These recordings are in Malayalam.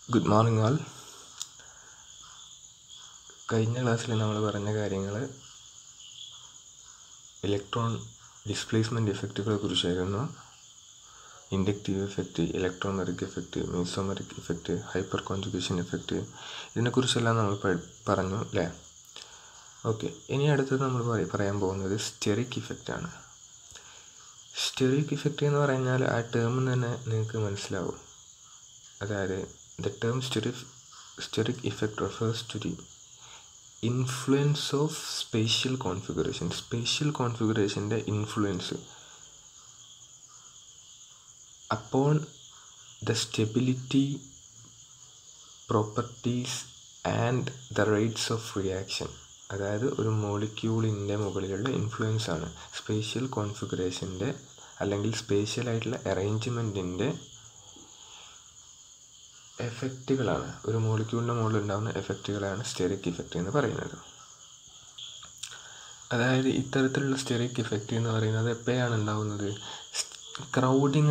ഗുഡ് മോർണിംഗ് ആൾ. കഴിഞ്ഞ ക്ലാസ്സിൽ നമ്മൾ പറഞ്ഞ കാര്യങ്ങൾ ഇലക്ട്രോൺ ഡിസ്പ്ലേസ്മെൻറ്റ് ഇഫക്റ്റുകളെ കുറിച്ചായിരുന്നു. Inductive effect, electromeric effect, mesomeric effect, hyperconjugation effect, ഇതിനെക്കുറിച്ചെല്ലാം നമ്മൾ പറഞ്ഞു അല്ലേ? ഓക്കെ, ഇനി അടുത്തത് നമ്മൾ പറയാൻ പോകുന്നത് സ്റ്റെറിക് ഇഫക്റ്റാണ്. സ്റ്റെറിക് ഇഫക്റ്റ് എന്ന് പറഞ്ഞാൽ ആ ടേം തന്നെ നിങ്ങൾക്ക് മനസ്സിലാവും. അതായത് the term steric effect refers to the influence of spatial configuration. Spatial configurationൻ്റെ influence upon the stability, properties and the rates of reaction. അതായത് ഒരു മോളിക്യൂളിൻ്റെ മുകളിലുള്ള ഇൻഫ്ലുവൻസ് ആണ് സ്പേഷ്യൽ കോൺഫിഗറേഷൻ്റെ അല്ലെങ്കിൽ സ്പേഷ്യൽ ആയിട്ടുള്ള അറേഞ്ച്മെൻറ്റിൻ്റെ എഫക്റ്റുകളാണ്. ഒരു മോളിക്യൂളിൻ്റെ മുകളിൽ ഉണ്ടാകുന്ന എഫക്റ്റുകളാണ് സ്റ്റെറിക് ഇഫക്റ്റ് എന്ന് പറയുന്നത്. അതായത് ഇത്തരത്തിലുള്ള സ്റ്റെറിക് ഇഫക്റ്റ് എന്ന് പറയുന്നത് എപ്പോഴാണ് ഉണ്ടാകുന്നത്? ക്രൗഡിങ്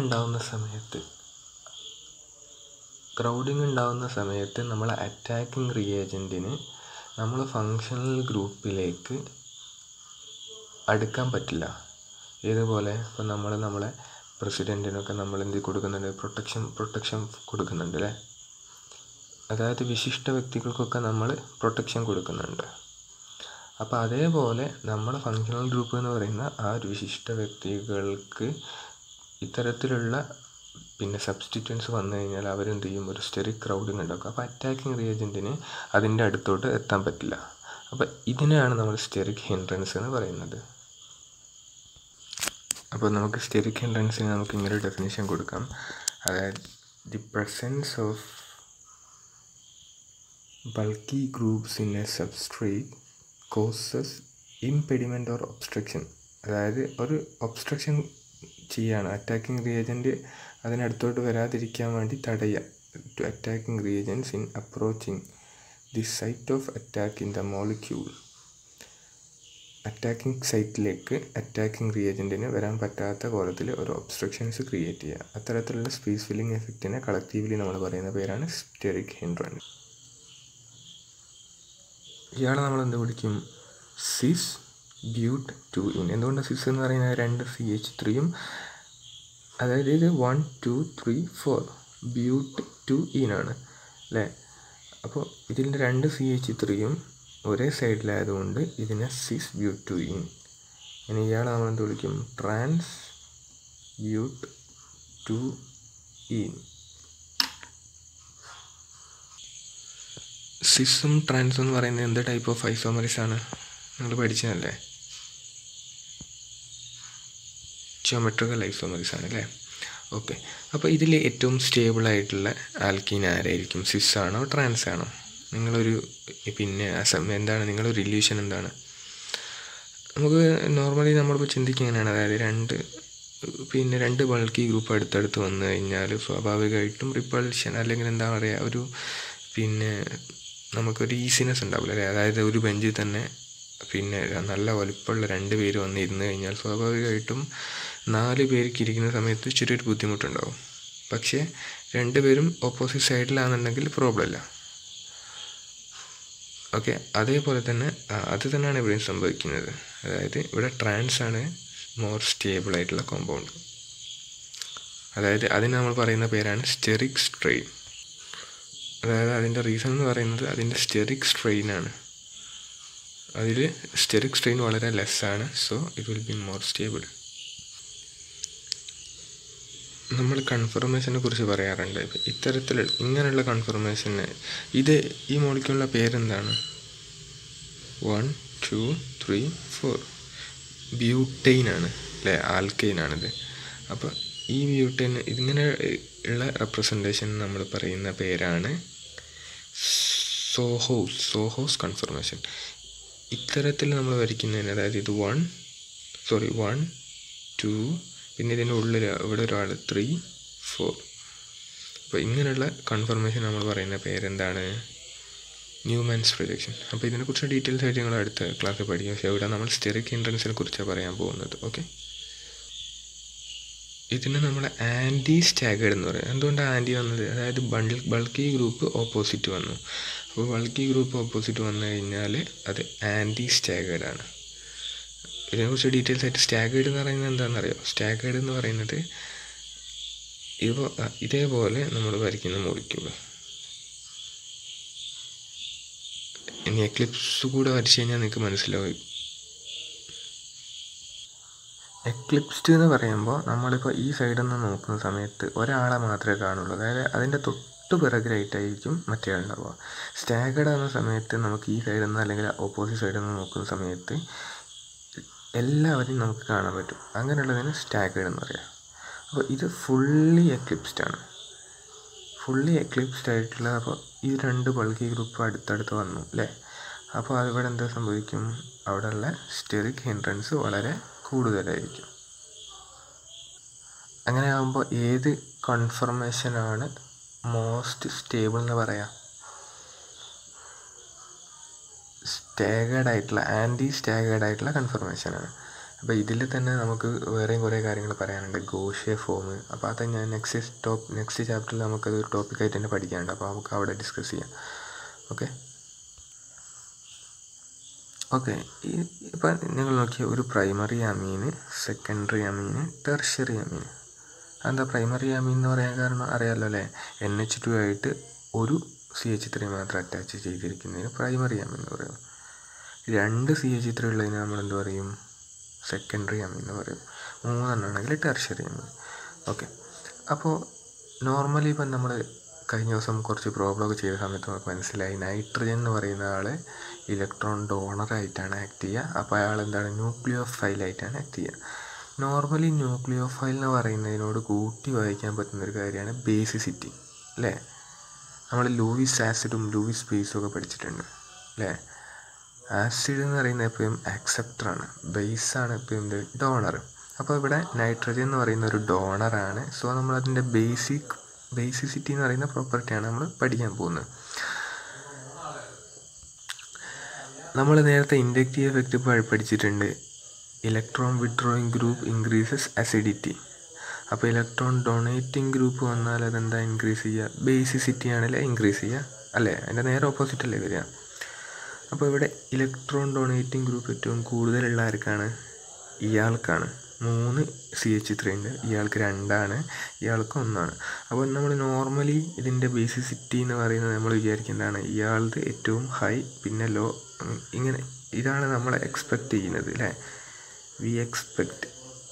ഉണ്ടാകുന്ന സമയത്ത് നമ്മൾ അറ്റാക്കിംഗ് റിയേജൻറ്റിന് നമ്മൾ ഫങ്ഷണൽ ഗ്രൂപ്പിലേക്ക് അടുക്കാൻ പറ്റില്ല. ഏതുപോലെ ഇപ്പോൾ നമ്മളെ പ്രസിഡൻറ്റിനൊക്കെ നമ്മൾ എന്ത് കൊടുക്കുന്നുണ്ട്? പ്രൊട്ടക്ഷൻ കൊടുക്കുന്നുണ്ട് അല്ലേ? അതായത് വിശിഷ്ട വ്യക്തികൾക്കൊക്കെ നമ്മൾ പ്രൊട്ടക്ഷൻ കൊടുക്കുന്നുണ്ട്. അപ്പോൾ അതേപോലെ നമ്മുടെ ഫങ്ഷണൽ ഗ്രൂപ്പ് എന്ന് പറയുന്ന ആ ഒരു വിശിഷ്ട വ്യക്തികൾക്ക് ഇത്തരത്തിലുള്ള സബ്സ്റ്റിറ്റ്യൂൻസ് വന്നു കഴിഞ്ഞാൽ അവരെന്ത് ചെയ്യും? ഒരു സ്റ്റെറിക് ക്രൗഡിങ് ഉണ്ടാക്കും. അപ്പോൾ അറ്റാക്കിംഗ് റിയേജൻറ്റിന് അതിൻ്റെ അടുത്തോട്ട് എത്താൻ പറ്റില്ല. അപ്പോൾ ഇതിനെയാണ് നമ്മൾ സ്റ്റെറിക് ഹിൻഡ്രൻസ് എന്ന് പറയുന്നത്. അപ്പോൾ നമുക്ക് സ്റ്റെറിക് ഹിൻഡ്രൻസിന് നമുക്ക് ഇങ്ങനെ ഒരു ഡെഫിനിഷൻ കൊടുക്കാം. അതായത് the presence of bulky groups in a substrate causes impediment or obstruction. അതായത് ഒരു ഒബ്സ്ട്രക്ഷൻ ചെയ്യാണ് അറ്റാക്കിംഗ് റിയേജൻറ്റ് അതിനടുത്തോട്ട് വരാതിരിക്കാൻ വേണ്ടി തടയുക. To attacking reagents in approaching the site of attack in the molecule. Attacking സൈറ്റിലേക്ക് അറ്റാക്കിംഗ് റിയേജൻറ്റിന് വരാൻ പറ്റാത്ത കോലത്തിൽ ഒരു ഒബ്സ്ട്രക്ഷൻസ് ക്രിയേറ്റ് ചെയ്യുക. അത്തരത്തിലുള്ള സ്പേസ് ഫില്ലിംഗ് എഫക്റ്റിനെ കളക്റ്റീവ്ലി നമ്മൾ പറയുന്ന പേരാണ് സ്റ്റെറിക് ഹിൻഡ്രൻസ്. ഇയാളെ നമ്മൾ എന്ത് വിളിക്കും? സിസ് ബ്യൂട്ട് 2 എന്തുകൊണ്ടാണ് സിസ് എന്ന് പറയുന്നത്? 2 CH3 അതായത് ഇത് 1 2 3 4 ബ്യൂട്ട് 2 ആണ് അല്ലേ? അപ്പോൾ ഇതിൻ്റെ 2 CH3 ഒരേ സൈഡിലായതുകൊണ്ട് ഇതിനെ സിസ് ബ്യൂട്ട് 2. ഇനി ഇയാളെ നമ്മൾ എന്ത് വിളിക്കും? ട്രാൻസ് ബ്യൂട്ട് 2. സിസും ട്രാൻസും എന്ന് പറയുന്നത് എന്ത് ടൈപ്പ് ഓഫ് ഐസോമറീസ് ആണ്? നിങ്ങൾ പഠിച്ചതല്ലേ? ജിയോമെട്രിക്കൽ ഐസോമറീസ് ആണ് അല്ലേ? ഓക്കെ, അപ്പോൾ ഇതിൽ ഏറ്റവും സ്റ്റേബിൾ ആയിട്ടുള്ള ആൽക്കീൻ ആരായിരിക്കും? സിസ് ആണോ ട്രാൻസ് ആണോ? നിങ്ങളൊരു എന്താണ് നിങ്ങളൊരു റിലേഷൻ എന്താണ്? നമുക്ക് നോർമലി നമ്മളിപ്പോൾ ചിന്തിക്കുക എങ്ങനെയാണ്? അതായത് രണ്ട് ബൾക്കി ഗ്രൂപ്പ് അടുത്തടുത്ത് വന്നു കഴിഞ്ഞാൽ സ്വാഭാവികമായിട്ടും റിപ്പൾഷൻ അല്ലെങ്കിൽ എന്താ പറയുക, ഒരു നമുക്കൊരു ഈസിനെസ് ഉണ്ടാവില്ല അല്ലേ? അതായത് ഒരു ബെഞ്ചിൽ തന്നെ നല്ല വലുപ്പമുള്ള 2 പേര് വന്ന് ഇരുന്ന് കഴിഞ്ഞാൽ സ്വാഭാവികമായിട്ടും 4 പേർക്ക് ഇരിക്കുന്ന സമയത്ത് ചെറിയൊരു ബുദ്ധിമുട്ടുണ്ടാവും. പക്ഷേ 2 പേരും ഓപ്പോസിറ്റ് സൈഡിലാണെന്നുണ്ടെങ്കിൽ പ്രോബ്ലം ഇല്ല. ഓക്കെ, അതേപോലെ തന്നെ അത് തന്നെയാണ് ഇവിടെയും സംഭവിക്കുന്നത്. അതായത് ഇവിടെ ട്രാൻസ് ആണ് മോർ സ്റ്റേബിൾ ആയിട്ടുള്ള കോമ്പൗണ്ട്. അതായത് അതിന് നമ്മൾ പറയുന്ന പേരാണ് സ്റ്റെറിക് സ്ട്രെയിൻ. അതായത് അതിൻ്റെ റീസൺ എന്ന് പറയുന്നത് അതിൻ്റെ സ്റ്റെറിക് സ്ട്രെയിൻ ആണ്. അതിൽ സ്റ്റെറിക് സ്ട്രെയിൻ വളരെ ലെസ്സാണ്. So it will be more stable. നമ്മൾ കൺഫർമേഷനെ കുറിച്ച് പറയാറുണ്ട്. ഇങ്ങനെയുള്ള കൺഫർമേഷന് ഈ മോളിക്യൂളിൻ്റെ പേരെന്താണ്? 1 2 3 4 ബ്യൂട്ടൈൻ ആണ് അല്ലേ? ആൽക്കൈനാണിത്. അപ്പോൾ ഈ ബ്യൂട്ടൈൻ ഇങ്ങനെ ഉള്ള റെപ്രസെൻറ്റേഷൻ നമ്മൾ പറയുന്ന പേരാണ് സോഹോസ് കൺഫർമേഷൻ. ഇത്തരത്തിൽ നമ്മൾ വരയ്ക്കുന്നതിന്, അതായത് ഇത് 1 2 പിന്നെ ഇതിൻ്റെ ഉള്ളിൽ ഇവിടെ ഒരാൾ 3 4. അപ്പോൾ ഇങ്ങനെയുള്ള കൺഫർമേഷൻ നമ്മൾ പറയുന്ന പേരെന്താണ്? Newman's projection. അപ്പോൾ ഇതിനെക്കുറിച്ച് ഡീറ്റെയിൽസ് ആയിട്ട് നിങ്ങൾ അടുത്ത ക്ലാസ്സിൽ പഠിക്കും. പക്ഷേ ഇവിടെ നമ്മൾ സ്റ്റെറിക് ഹിൻഡ്രൻസിനെ കുറിച്ചാണ് പറയാൻ പോകുന്നത്. ഓക്കെ. ഇതിനെ നമ്മൾ ആൻറ്റി സ്റ്റാഗേർഡ് എന്ന് പറയും. എന്തുകൊണ്ടാണ് ആൻറ്റി വന്നത്? അതായത് ബൾക്കി ഗ്രൂപ്പ് ഓപ്പോസിറ്റ് വന്നു. അപ്പോൾ ബൾക്കി ഗ്രൂപ്പ് ഓപ്പോസിറ്റ് വന്നു കഴിഞ്ഞാൽ അത് ആൻറ്റി സ്റ്റാഗേർഡ് ആണ്. ഇതിനെക്കുറിച്ച് ഡീറ്റെയിൽസ് ആയിട്ട് സ്റ്റാഗേർഡ് എന്ന് പറയുന്നത് എന്താണെന്നറിയോ? സ്റ്റാഗേർഡ് എന്ന് പറയുന്നത് ഇതേപോലെ നമ്മൾ വരയ്ക്കുന്ന മോളിക്യൂൾ. ഇനി എക്ലിപ്സ് കൂടെ വരച്ച് കഴിഞ്ഞാൽ നിങ്ങൾക്ക് മനസ്സിലാവും. എക്ലിപ്സ്ഡ് എന്ന് പറയുമ്പോൾ നമ്മളിപ്പോൾ ഈ സൈഡിൽ നിന്ന് നോക്കുന്ന സമയത്ത് ഒരാളെ മാത്രമേ കാണുള്ളൂ. അതായത് അതിൻ്റെ തൊട്ട് പിറകിലായിട്ടായിരിക്കും മറ്റേ ആളുണ്ടാവുക. സ്റ്റാഗേർഡ് ആകുന്ന സമയത്ത് നമുക്ക് ഈ സൈഡിൽ നിന്ന് അല്ലെങ്കിൽ ഓപ്പോസിറ്റ് സൈഡിൽ നിന്ന് നോക്കുന്ന സമയത്ത് എല്ലാവരെയും നമുക്ക് കാണാൻ പറ്റും. അങ്ങനെയുള്ളതിന് സ്റ്റാഗേർഡ് എന്ന് പറയാം. അപ്പോൾ ഇത് ഫുള്ളി എക്ലിപ്സ്ഡ് ആണ്. ഫുള്ളി എക്ലിപ്സ്ഡ് ആയിട്ടുള്ള, അപ്പോൾ ഈ രണ്ട് ബൾക്കി ഗ്രൂപ്പ് അടുത്തടുത്ത് വന്നു അല്ലേ? അപ്പോൾ അതിവിടെ എന്താ സംഭവിക്കും? അവിടെയുള്ള സ്റ്റെറിക് ഹിൻഡ്രൻസ് വളരെ കൂടുതലായിരിക്കും. അങ്ങനെ ആകുമ്പോൾ ഏത് കൺഫർമേഷനാണ് മോസ്റ്റ് സ്റ്റേബിൾ എന്ന് പറയാം? സ്റ്റാഗേർഡ് ആയിട്ടുള്ള, ആൻറ്റി സ്റ്റാഗേർഡ് ആയിട്ടുള്ള കൺഫർമേഷനാണ്. അപ്പോൾ ഇതിൽ തന്നെ നമുക്ക് വേറെയും കുറേ കാര്യങ്ങൾ പറയാനുണ്ട്. ഗോഷിയ ഫോം, അപ്പോൾ അത് ഞാൻ നെക്സ്റ്റ് ചാപ്റ്ററിൽ നമുക്കത് ഒരു ടോപ്പിക്കായിട്ട് തന്നെ പഠിക്കാനുണ്ട്. അപ്പോൾ നമുക്ക് അവിടെ ഡിസ്കസ് ചെയ്യാം. ഓക്കെ, ഇപ്പം നിങ്ങൾ നോക്കിയ ഒരു primary amine, secondary amine, tertiary amine. എന്താ പ്രൈമറി അമീൻ എന്ന് പറയാൻ കാരണം അറിയാമല്ലോ അല്ലേ? NH2 ആയിട്ട് ഒരു CH3 മാത്രം അറ്റാച്ച് ചെയ്തിരിക്കുന്നതിന് പ്രൈമറി അമീൻ എന്ന് പറയും. 2 CH3 ഉള്ളതിന് നമ്മളെന്ത് പറയും? സെക്കൻഡറി അമീൻ എന്ന് പറയും. 3 എണ്ണമാണെങ്കിൽ ടെർഷ്യറി അമീൻ. ഓക്കെ, അപ്പോൾ നോർമലി ഇപ്പം നമ്മൾ കഴിഞ്ഞ ദിവസം കുറച്ച് പ്രോബ്ലമൊക്കെ ചെയ്ത സമയത്ത് നമുക്ക് മനസ്സിലായി നൈട്രജൻ എന്ന് പറയുന്ന ആൾ ഇലക്ട്രോൺ ഡോണറായിട്ടാണ് ആക്ട് ചെയ്യുക. അപ്പോൾ അയാൾ എന്താണ്? ന്യൂക്ലിയോഫൈലായിട്ടാണ് ആക്ട് ചെയ്യുക. നോർമലി ന്യൂക്ലിയോഫൈൽ എന്ന് പറയുന്നതിനോട് കൂട്ടി വായിക്കാൻ പറ്റുന്നൊരു കാര്യമാണ് ബേസിസിറ്റി അല്ലേ? നമ്മൾ ലൂയിസ് ആസിഡും ലൂയിസ് ബേസും ഒക്കെ പഠിച്ചിട്ടുണ്ട് അല്ലേ? ആസിഡ് എന്ന് പറയുന്നത് എപ്പോഴും ആക്സെപ്റ്ററാണ്, ബേസാണ് എപ്പോഴും ഡോണർ. അപ്പോൾ ഇവിടെ നൈട്രജൻ എന്ന് പറയുന്ന ഒരു ഡോണറാണ്. സോ നമ്മളതിൻ്റെ ബേസിസിറ്റി എന്ന് പറയുന്ന പ്രോപ്പർട്ടിയാണ് നമ്മൾ പഠിക്കാൻ പോകുന്നത്. നമ്മൾ നേരത്തെ ഇൻഡക്റ്റീവ് എഫക്റ്റ് പഠിച്ചിട്ടുണ്ട്. Electron withdrawing group increases acidity. അപ്പോൾ ഇലക്ട്രോൺ ഡൊണേറ്റിംഗ് ഗ്രൂപ്പ് വന്നാൽ അതെന്താ ഇൻക്രീസ് ചെയ്യുക? ബേസിസിറ്റി ആണല്ലേ ഇൻക്രീസ് ചെയ്യുക അല്ലേ? അതിൻ്റെ നേരെ ഓപ്പോസിറ്റ് അല്ലേ വരിക? അപ്പോൾ ഇവിടെ ഇലക്ട്രോൺ ഡൊണേറ്റിംഗ് ഗ്രൂപ്പ് ഏറ്റവും കൂടുതലുള്ള ആർക്കാണ്? ഇയാൾക്കാണ്. 3 CH3 ഉണ്ട്, ഇയാൾക്ക് 2 ആണ്, ഇയാൾക്ക് 1 ആണ്. അപ്പോൾ നമ്മൾ നോർമലി ഇതിൻ്റെ ബേസിസിറ്റി എന്ന് പറയുന്നത് നമ്മൾ വിചാരിക്കേണ്ടതാണ് ഇയാളുടെ ഏറ്റവും ഹൈ പിന്നെ ലോ, ഇങ്ങനെ ഇതാണ് നമ്മൾ എക്സ്പെക്റ്റ് ചെയ്യുന്നത് അല്ലേ? വി എക്സ്പെക്റ്റ്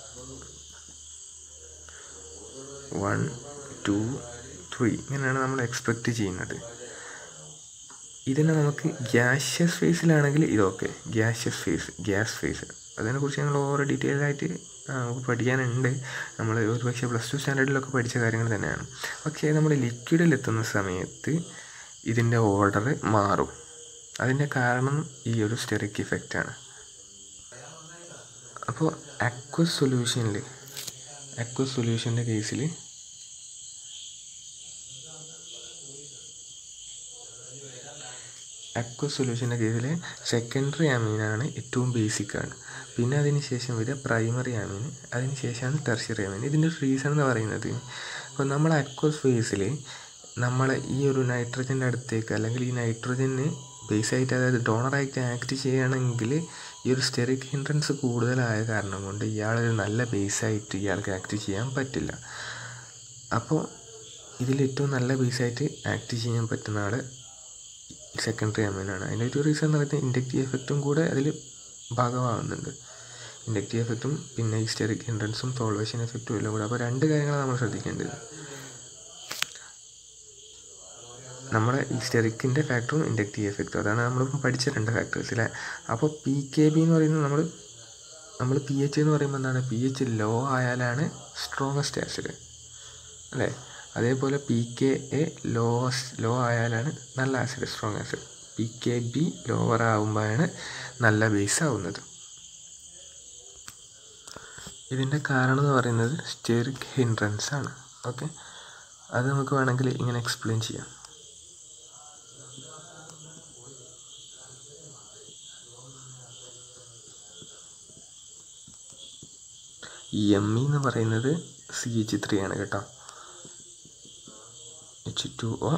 1 2 3 ഇങ്ങനെയാണ് നമ്മൾ എക്സ്പെക്റ്റ് ചെയ്യുന്നത്. ഇതിനെ നമുക്ക് ഗ്യാഷ്യസ് ഫേസിലാണെങ്കിൽ ഇതൊക്കെ ഗ്യാസ് ഫേസ് അതിനെക്കുറിച്ച് ഞങ്ങൾ ഓരോ ഡീറ്റെയിൽ ആയിട്ട് നമുക്ക് പഠിക്കാനുണ്ട്. നമ്മൾ ഒരുപക്ഷെ +2 സ്റ്റാൻഡേർഡിലൊക്കെ പഠിച്ച കാര്യങ്ങൾ തന്നെയാണ്. പക്ഷേ നമ്മൾ ലിക്വിഡിലെത്തുന്ന സമയത്ത് ഇതിൻ്റെ ഓർഡർ മാറും. അതിൻ്റെ കാരണം ഈ ഒരു സ്റ്റെറിക് ഇഫക്റ്റാണ്. അപ്പോൾ അക്വസ് സൊല്യൂഷൻ്റെ കേസിൽ സെക്കൻഡറി അമീനാണ് ഏറ്റവും ബേസിക്കാണ്. പിന്നെ അതിന് ശേഷം വരിക പ്രൈമറി അമീൻ, അതിന് ശേഷമാണ് ടെർഷ്യറി അമീൻ. ഇതിൻ്റെ ഒരു റീസൺ എന്ന് പറയുന്നത്, ഇപ്പോൾ നമ്മൾ അക്വസ് ഫേസിൽ നമ്മൾ ഈ ഒരു നൈട്രജൻ്റെ അടുത്തേക്ക് അല്ലെങ്കിൽ ഈ നൈട്രജന് ബേസായിട്ട് അതായത് ഡോണറായിട്ട് ആക്ട് ചെയ്യുകയാണെങ്കിൽ ഈ ഒരു സ്റ്റെറിക് ഹിൻഡ്രൻസ് കൂടുതലായ കാരണം കൊണ്ട് ഇയാളൊരു നല്ല ബേസായിട്ട് ഇയാൾക്ക് ആക്ട് ചെയ്യാൻ പറ്റില്ല. അപ്പോൾ ഇതിൽ ഏറ്റവും നല്ല ബേസായിട്ട് ആക്ട് ചെയ്യാൻ പറ്റുന്ന ആൾ സെക്കൻഡറി അമീനാണ്. അതിൻ്റെ ഒരു റീസൺ എന്ന് പറയുന്നത് ഇൻഡക്റ്റീവ് എഫക്റ്റും കൂടെ അതിൽ ഭാഗമാകുന്നുണ്ട്. ഇൻഡക്റ്റീവ് എഫക്റ്റും പിന്നെ ഈ സ്റ്റെറിക് ഹിൻഡ്രൻസും സോൾവേഷൻ എഫക്റ്റും എല്ലാം കൂടെ. അപ്പോൾ 2 കാര്യങ്ങളാണ് നമ്മൾ ശ്രദ്ധിക്കേണ്ടത്. നമ്മുടെ ഈ സ്റ്റെറിക്കിൻ്റെ ഫാക്ടറും ഇൻഡക്റ്റീവ് എഫക്റ്റും, അതാണ് നമ്മളിപ്പം പഠിച്ച 2 ഫാക്ടേഴ്സ് അല്ലേ? അപ്പോൾ PKB എന്ന് പറയുന്നത് നമ്മൾ pH എന്ന് പറയുമ്പോൾ എന്താണ്? pH ലോ ആയാലാണ് സ്ട്രോങ്ങസ്റ്റ് ആസിഡ് അല്ലേ? അതേപോലെ pKa ലോ ആയാലാണ് നല്ല acid, strong acid. PKB lower ആകുമ്പോഴാണ് നല്ല ബേസ് ആവുന്നത്. ഇതിൻ്റെ കാരണം എന്ന് പറയുന്നത് സ്റ്റെറിക് ഹിൻഡ്രൻസ് ആണ്. ഓക്കെ, അത് നമുക്ക് വേണമെങ്കിൽ ഇങ്ങനെ എക്സ്പ്ലെയിൻ ചെയ്യാം. ME എന്ന് പറയുന്നത് CH3 ആണ് കേട്ടോ. H2O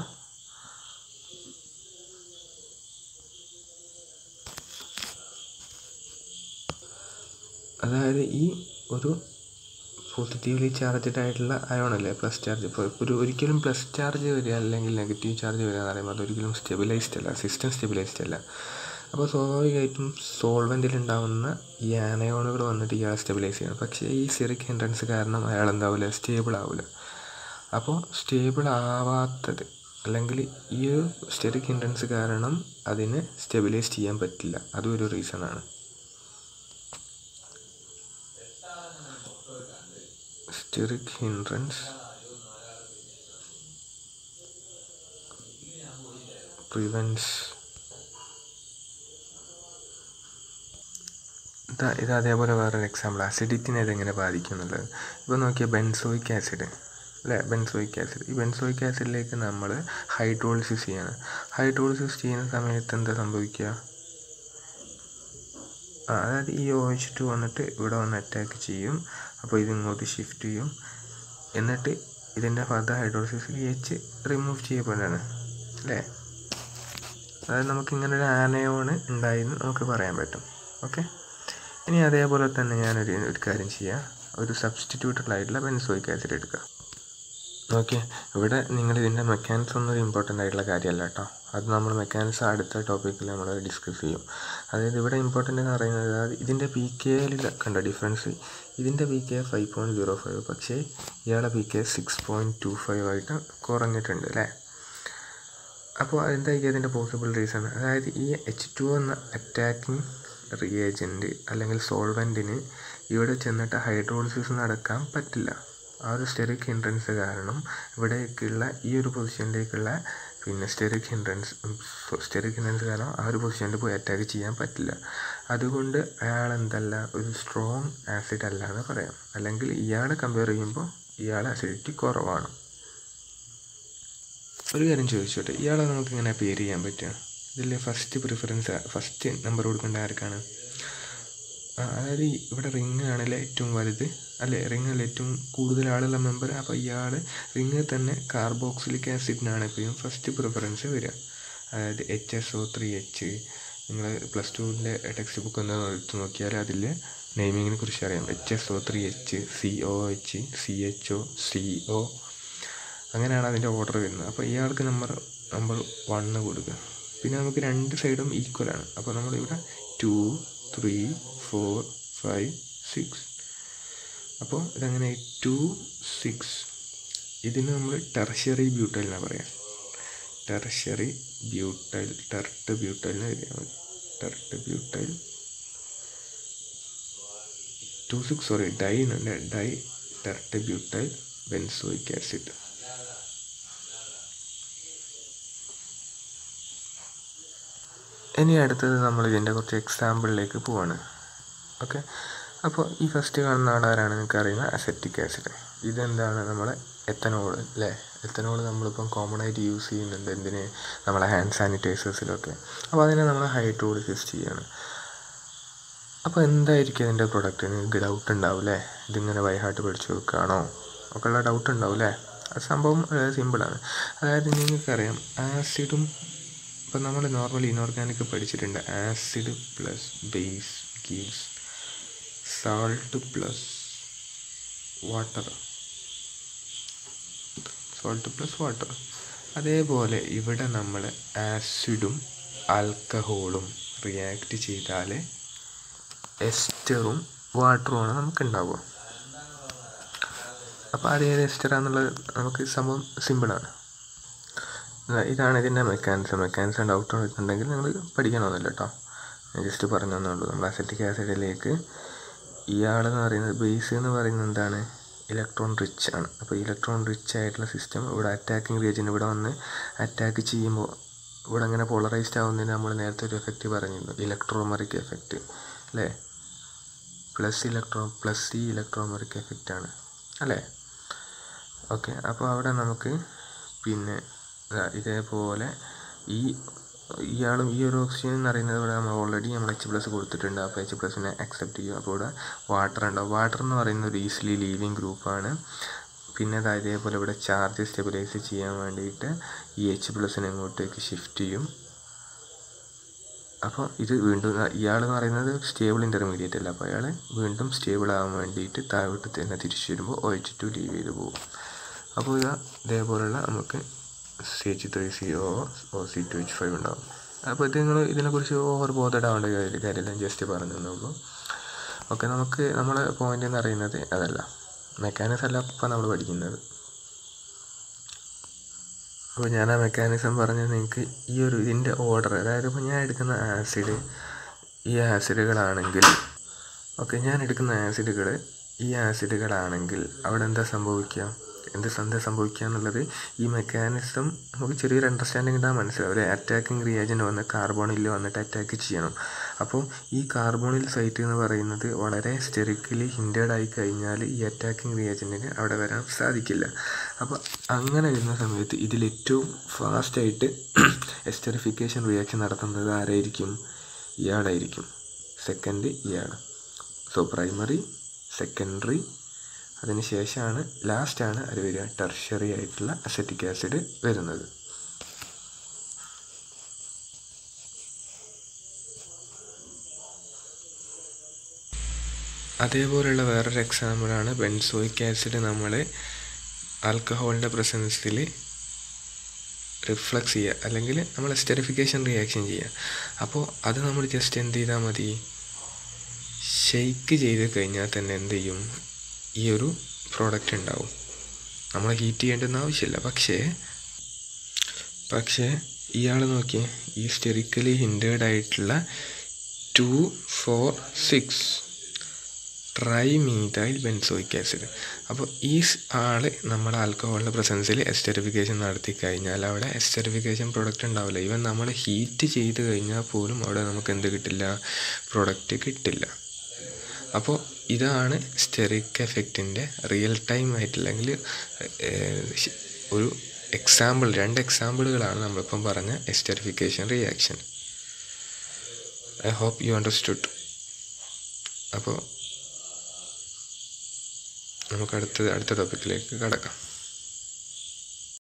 അതായത് ഈ ഒരു പോസിറ്റീവ്ലി ചാർജ്ഡ് ആയിട്ടുള്ള അയോണല്ലേ പ്ലസ് ചാർജ്. ഇപ്പോൾ ഒരിക്കലും പ്ലസ് ചാർജ് വരിക അല്ലെങ്കിൽ നെഗറ്റീവ് ചാർജ് വരിക എന്ന് പറയുമ്പോൾ അതൊരിക്കലും സ്റ്റെബിലൈസ്ഡ് അല്ല, സിസ്റ്റം സ്റ്റെബിലൈസ്ഡ് അല്ല. അപ്പോൾ സ്വാഭാവികമായിട്ടും സോൾവെൻറ്റിലുണ്ടാകുന്ന ഈ ആനയോണുകൾ വന്നിട്ട് ഇയാളെ സ്റ്റെബിലൈസ് ചെയ്യണം. പക്ഷേ ഈ സ്റ്റെറിക് ഹിൻഡ്രൻസ് കാരണം അയാൾ എന്താവില്ല, സ്റ്റേബിൾ ആവില്ല. അപ്പോൾ സ്റ്റേബിൾ ആവാത്തത് അല്ലെങ്കിൽ ഈ ഒരു സ്റ്റെറിക് ഹിൻഡ്രൻസ് കാരണം അതിനെ സ്റ്റെബിലൈസ് ചെയ്യാൻ പറ്റില്ല. അതും ഒരു റീസണാണ്. സ്റ്റെറിക് ഹിൻഡ്രൻസ് പ്രിവെൻറ്റ്സ് ഇത് അതേപോലെ വേറൊരു എക്സാമ്പിൾ അസിഡിറ്റിനെ ഇതെങ്ങനെ ബാധിക്കും എന്നുള്ളത്. ഇപ്പോൾ നോക്കിയാൽ ബെൻസോയിക് ആസിഡ് അല്ലേ, ബെൻസോയിക് ആസിഡ്. ഈ ബെൻസോയിക് ആസിഡിലേക്ക് നമ്മൾ ഹൈഡ്രോളിസിസ് ചെയ്യണം. ഹൈഡ്രോളിസിസ് ചെയ്യുന്ന സമയത്ത് എന്താ സംഭവിക്കുക, അതായത് ഈ OH2 വന്നിട്ട് ഇവിടെ വന്ന് അറ്റാക്ക് ചെയ്യും. അപ്പോൾ ഇതിങ്ങോട്ട് ഷിഫ്റ്റ് ചെയ്യും. എന്നിട്ട് ഇതിൻ്റെ ഫർദർ ഹൈഡ്രോളിസിസിൽ H റിമൂവ് ചെയ്യപ്പെടുകയാണ് അല്ലേ. അതായത് നമുക്കിങ്ങനൊരു ആനയോണ് ഉണ്ടായെന്ന് നമുക്ക് പറയാൻ പറ്റും. ഓക്കെ, ഇനി അതേപോലെ തന്നെ ഞാനൊരു കാര്യം ചെയ്യാം. ഒരു സബ്സ്റ്റിറ്റ്യൂട്ടഡായിട്ടുള്ള ബെൻസോയിക് ആസിഡ് എടുക്കുക. ഓക്കെ, ഇവിടെ നിങ്ങൾ ഇതിൻ്റെ മെക്കാനിക്സ് ഒന്നും ഒരു ഇമ്പോർട്ടൻ്റ് ആയിട്ടുള്ള കാര്യമല്ല കേട്ടോ. അത് നമ്മൾ മെക്കാനിക്സ് അടുത്ത ടോപ്പിക്കിൽ നമ്മൾ ഡിസ്കസ് ചെയ്യും. അതായത് ഇവിടെ ഇമ്പോർട്ടൻ്റ് എന്ന് പറയുന്നത്, അതായത് ഇതിൻ്റെ PKയിൽ കണ്ട ഡിഫറൻസ്. ഇതിൻ്റെ PK 5.05, പക്ഷേ ഇയാളുടെ PK 6.25 ആയിട്ട് കുറഞ്ഞിട്ടുണ്ട് അല്ലേ. അപ്പോൾ എന്തായിരിക്കും അതിൻ്റെ പോസിബിൾ റീസൺ? അതായത് ഈ H2 എന്ന അറ്റാക്കിങ് റിയേജൻറ്റ് അല്ലെങ്കിൽ സോൾവെൻറ്റിന് ഇവിടെ ചെന്നിട്ട് ഹൈഡ്രോളിസിസ് നടക്കാൻ പറ്റില്ല. ആ ഒരു സ്റ്റെറിക് ഹിൻഡ്രൻസ് കാരണം ഇവിടേക്കുള്ള ഈ ഒരു പൊസിഷനിലേക്കുള്ള സ്റ്റെറിക് ഹിൻഡ്രൻസ് കാരണം ആ ഒരു പൊസിഷനിൽ പോയി അറ്റാക്ക് ചെയ്യാൻ പറ്റില്ല. അതുകൊണ്ട് അയാൾ എന്തല്ല, ഒരു സ്ട്രോങ് ആസിഡ് അല്ല എന്ന് പറയാം. അല്ലെങ്കിൽ ഇയാളെ കമ്പയർ ചെയ്യുമ്പോൾ ഇയാളെ അസിഡിറ്റി കുറവാണ്. ഒരു കാര്യം ചോദിച്ചോട്ടെ, ഇയാളെ നമുക്ക് ഇങ്ങനെ പേര് ചെയ്യാൻ പറ്റുക? ഇതിൽ ഫസ്റ്റ് നമ്പർ കൊടുക്കേണ്ട ആർക്കാണ്? അതായത് ഇവിടെ റിങ് ആണല്ലേ ഏറ്റവും വലുത് അല്ലേ, റിങ്ങിൽ ഏറ്റവും കൂടുതൽ ആളുള്ള മെമ്പർ. അപ്പോൾ ഇയാൾ റിങ്ങിൽ തന്നെ കാർബോക്സിലിക് ആസിഡിനാണ് എപ്പോഴും ഫസ്റ്റ് പ്രിഫറൻസ് വരിക. അതായത് HSO3H. നിങ്ങൾ +2ൻ്റെ ടെക്സ്റ്റ് ബുക്ക് ഒന്ന് എടുത്ത് നോക്കിയാൽ അതിൽ നെയിമിങ്ങിനെ കുറിച്ച് അറിയാം. HSO3H, COH, CHO, CO, അങ്ങനെയാണ് അതിൻ്റെ ഓർഡർ വരുന്നത്. അപ്പോൾ ഇയാൾക്ക് നമ്പർ 1 കൊടുക്കുക. പിന്നെ നമുക്ക് രണ്ട് സൈഡും ഈക്വലാണ്. അപ്പോൾ നമ്മളിവിടെ 2, 3, 4, 5, 6. അപ്പോൾ ഇതങ്ങനെ 2, 6. ഇതിന് നമ്മൾ ടെർഷ്യറി ബ്യൂട്ടൈൽ എന്നാണ് പറയാം. ടെർഷ്യറി ബ്യൂട്ടൈൽ, ടെർട്ട് ബ്യൂട്ടൈലിന് എഴുതിയാൽ മതി. ടെർട്ട് ബ്യൂട്ടൈൽ 2,6 ഡൈ എന്നുണ്ട്, di tert butyl benzoic acid. ഇനി അടുത്തത് നമ്മൾ ഇതിൻ്റെ കുറച്ച് എക്സാമ്പിളിലേക്ക് പോവാണ്. ഓക്കെ, അപ്പോൾ ഈ ഫസ്റ്റ് കാണുന്ന ആളാരാണ് നിങ്ങൾക്ക് അറിയുന്ന അസെറ്റിക് ആസിഡ്. ഇതെന്താണ്, നമ്മളെ എത്തനോൾ അല്ലേ. എത്തനോൾ നമ്മളിപ്പം കോമൺ ആയിട്ട് യൂസ് ചെയ്യുന്നുണ്ട് എന്തിന്, നമ്മളെ ഹാൻഡ് സാനിറ്റൈസേഴ്സിലൊക്കെ. അപ്പോൾ അതിനെ നമ്മൾ ഹൈഡ്രോളിസിസ് ചെയ്യാണ്. അപ്പോൾ എന്തായിരിക്കും അതിൻ്റെ പ്രൊഡക്റ്റ്? നിങ്ങൾക്ക് ഡൗട്ട് ഉണ്ടാവും അല്ലേ, ഇതിങ്ങനെ ബൈ ഹാർട്ട് പഠിച്ചു വെക്കുകയാണോ ഒക്കെ ഉള്ള ഡൗട്ട് ഉണ്ടാവും അല്ലേ. അത് സംഭവം വളരെ സിമ്പിളാണ്. അതായത് നിങ്ങൾക്കറിയാം ആസിഡും, ഇപ്പം നമ്മൾ നോർമൽ ഇനോർഗാനിക് പഠിച്ചിട്ടുണ്ട്. Acid plus base gives salt plus water, salt plus water. അതേപോലെ ഇവിടെ നമ്മൾ ആസിഡും ആൽക്കഹോളും റിയാക്ട് ചെയ്താൽ എസ്റ്ററും വാട്ടറുമാണ് നമുക്കുണ്ടാവുക. അപ്പോൾ അതേത് എസ്റ്ററാന്നുള്ളത് നമുക്ക് സംഭവം സിമ്പിളാണ്. ഇതാണ് ഇതിൻ്റെ മെക്കാനിസം ഡൗട്ട് ഉണ്ടെങ്കിൽ നിങ്ങൾ പഠിക്കണമെന്നില്ല കേട്ടോ, ഞാൻ ജസ്റ്റ് പറഞ്ഞു തന്നുള്ളൂ. നമ്മൾ അസെറ്റിക് ആസിഡിലേക്ക് ഇയാളെന്ന് പറയുന്നത്, ബേസ് എന്ന് പറയുന്നത് എന്താണ്, ഇലക്ട്രോൺ റിച്ച് ആണ്. അപ്പോൾ ഇലക്ട്രോൺ റിച്ച് ആയിട്ടുള്ള സിസ്റ്റം ഇവിടെ അറ്റാക്കിംഗ് റീജിയൻ ഇവിടെ വന്ന് അറ്റാക്ക് ചെയ്യുമ്പോൾ ഇവിടെ അങ്ങനെ പോളറൈസ്ഡ് ആവുന്നതിന് നമ്മൾ നേരത്തെ ഒരു എഫക്റ്റ് പറഞ്ഞിരുന്നു, ഇലക്ട്രോമെറിക് എഫക്റ്റ് അല്ലേ. പ്ലസ് ഈ ഇലക്ട്രോമെറിക് എഫക്റ്റാണ് അല്ലേ. ഓക്കെ, അപ്പോൾ അവിടെ നമുക്ക് പിന്നെ ഇതേപോലെ ഈ ഇയാളും ഈ ഒരു ഓക്സിജൻ എന്ന് പറയുന്നത് ഇവിടെ നമ്മൾ ഓൾറെഡി നമ്മൾ H+ കൊടുത്തിട്ടുണ്ട്. അപ്പോൾ H+നെ അക്സെപ്റ്റ് ചെയ്യും. അപ്പോൾ ഇവിടെ വാട്ടർ ഉണ്ടാവും. വാട്ടർ എന്ന് പറയുന്ന ഒരു ഈസിലി ലീവിങ് ഗ്രൂപ്പാണ്. പിന്നെ ഇതേപോലെ ഇവിടെ ചാർജ് സ്റ്റെബിലൈസ് ചെയ്യാൻ വേണ്ടിയിട്ട് ഈ H+നെ ഇങ്ങോട്ടേക്ക് ഷിഫ്റ്റ് ചെയ്യും. അപ്പോൾ ഇത് വീണ്ടും ഇയാളെന്ന് പറയുന്നത് സ്റ്റേബിൾ ഇൻ്റർമീഡിയറ്റ് അല്ല. അപ്പോൾ അയാൾ വീണ്ടും സ്റ്റേബിൾ ആകാൻ വേണ്ടിയിട്ട് താഴോട്ട് തന്നെ തിരിച്ചു വരുമ്പോൾ OH2 ലീവ് ചെയ്ത് പോകും. അപ്പോൾ ഇതേപോലുള്ള നമുക്ക് CH3CO OC2H5 ഉണ്ടാകും. അപ്പോൾ നിങ്ങൾ ഇതിനെക്കുറിച്ച് ഓവർ ബോധഡ് ആവേണ്ട കാര്യമില്ല, ജസ്റ്റ് പറഞ്ഞു നോക്കൂ. ഓക്കെ, നമുക്ക് നമ്മുടെ പോയിൻ്റ് എന്ന് പറയുന്നത് അതല്ല, മെക്കാനിസം അല്ല ഇപ്പം നമ്മൾ പഠിക്കുന്നത്. അപ്പോൾ ഞാൻ ആ മെക്കാനിസം പറഞ്ഞത് നിങ്ങൾക്ക് ഇതിൻ്റെ ഓർഡർ, അതായത് ഇപ്പോൾ ഞാൻ എടുക്കുന്ന ആസിഡ്, ഈ ആസിഡുകളാണെങ്കിൽ ഞാൻ എടുക്കുന്ന ആസിഡുകൾ ഈ ആസിഡുകളാണെങ്കിൽ അവിടെ എന്താ സംഭവിക്കുക എന്നുള്ളത് ഈ മെക്കാനിസം നമുക്ക് ചെറിയൊരു അണ്ടർസ്റ്റാൻഡിങ് ഉണ്ടാകാൻ മനസ്സിലാവും. ഒരു അറ്റാക്കിംഗ് റിയാജൻ്റ് വന്ന് കാർബോണിൽ വന്നിട്ട് അറ്റാക്ക് ചെയ്യണം. അപ്പോൾ ഈ കാർബോണിൽ സൈറ്റ് എന്ന് പറയുന്നത് വളരെ സ്റ്റെറിക്കലി ഹിൻഡേഡ് ആയി കഴിഞ്ഞാൽ ഈ അറ്റാക്കിംഗ് റിയാജൻറ്റിന് അവിടെ വരാൻ സാധിക്കില്ല. അപ്പോൾ അങ്ങനെ വരുന്ന സമയത്ത് ഇതിലേറ്റവും ഫാസ്റ്റായിട്ട് എസ്റ്ററിഫിക്കേഷൻ റിയാക്ഷൻ നടത്തുന്നത് ആരായിരിക്കും? ഇയാളായിരിക്കും. സെക്കൻഡ് ഇയാൾ. സോ പ്രൈമറി, സെക്കൻഡറി, അതിന് ശേഷമാണ് ലാസ്റ്റാണ് അത് വരിക, ടെർഷ്യറി ആയിട്ടുള്ള അസറ്റിക് ആസിഡ് വരുന്നത്. അതേപോലെയുള്ള വേറൊരു എക്സാമ്പിളാണ് ബെൻസോയിക് ആസിഡ് നമ്മൾ ആൽക്കഹോളിൻ്റെ പ്രസൻസിൽ റിഫ്ലക്സ് ചെയ്യുക, അല്ലെങ്കിൽ നമ്മൾ എസ്റ്ററിഫിക്കേഷൻ റിയാക്ഷൻ ചെയ്യുക. അപ്പോൾ അത് നമ്മൾ ജസ്റ്റ് എന്ത് ചെയ്താൽ മതി, ഷെയ്ക്ക് ചെയ്ത് കഴിഞ്ഞാൽ തന്നെ എന്ത് ചെയ്യും, ഈ ഒരു പ്രോഡക്റ്റ് ഉണ്ടാവും. നമ്മൾ ഹീറ്റ് ചെയ്യേണ്ടെന്ന് ആവശ്യമില്ല. പക്ഷേ ഇയാൾ നോക്കിയേ, ഈ സ്റ്റെറിക്കലി ഹിൻഡേഡ് ആയിട്ടുള്ള 2,4,6 ട്രൈമീഥൈൽ ബെൻസോയിക് ആസിഡ്. അപ്പോൾ ഈ ആൾ നമ്മുടെ ആൽക്കഹോളിൻ്റെ പ്രസൻസിൽ എസ്റ്ററിഫിക്കേഷൻ നടത്തി കഴിഞ്ഞാൽ അവിടെ എസ്റ്ററിഫിക്കേഷൻ പ്രൊഡക്റ്റ് ഉണ്ടാവില്ല. ഈവൻ നമ്മൾ ഹീറ്റ് ചെയ്ത് കഴിഞ്ഞാൽ പോലും അവിടെ നമുക്ക് എന്ത് കിട്ടില്ല, പ്രൊഡക്റ്റ് കിട്ടില്ല. അപ്പോൾ ഇതാണ് സ്റ്റെറിക് എഫക്റ്റിൻ്റെ റിയൽ ടൈം ആയിട്ടില്ലെങ്കിൽ ഒരു എക്സാമ്പിൾ, 2 എക്സാമ്പിളുകളാണ് നമ്മളിപ്പം പറഞ്ഞ esterification reaction. I hope you understood. അപ്പോൾ നമുക്ക് അടുത്ത ടോപ്പിക്കിലേക്ക് കടക്കാം.